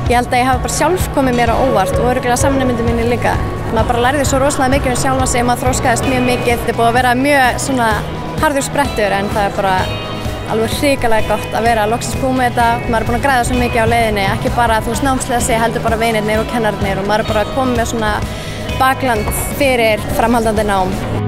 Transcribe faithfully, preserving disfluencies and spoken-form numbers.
ég held að ég hafi bara sjálf komið mér á óvart og örugglega samnemyndum minni líka. Maður bara lærði svo rosalega mikið um sjálfa sig, maður þroskaðist mjög mikið. Þetta er búið að vera mjög svona harður sprettur en það er bara alveg hrikalega gott að vera loksins búið með þetta. Maður er búin að græða svo mikið á leiðinni, ekki bara þú veist námslega sig, heldur bara vinirnir og kennararnir og maður er bara komið með svona bakland fyrir framhaldandi nám.